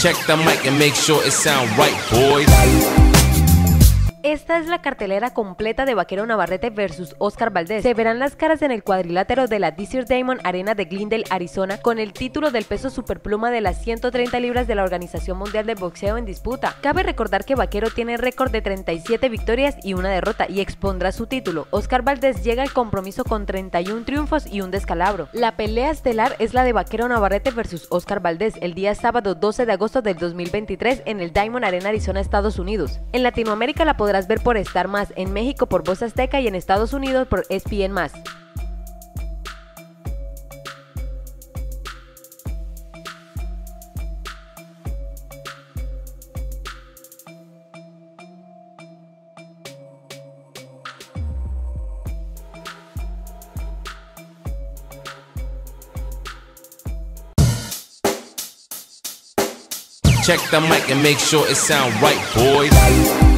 Check the mic and make sure it sound right, boys. Esta es la cartelera completa de Vaquero Navarrete vs Oscar Valdez. Se verán las caras en el cuadrilátero de la Desert Diamond Arena de Glendale, Arizona, con el título del peso superpluma de las 130 libras de la Organización Mundial de Boxeo en disputa. Cabe recordar que Vaquero tiene récord de 37 victorias y una derrota y expondrá su título. Oscar Valdez llega al compromiso con 31 triunfos y un descalabro. La pelea estelar es la de Vaquero Navarrete vs Oscar Valdez el día sábado 12 de agosto del 2023 en el Diamond Arena, Arizona, Estados Unidos. En Latinoamérica la podrás ver por Star+, en México por Voz Azteca y en Estados Unidos por ESPN+. Check the mic and make sure it sound right, boys.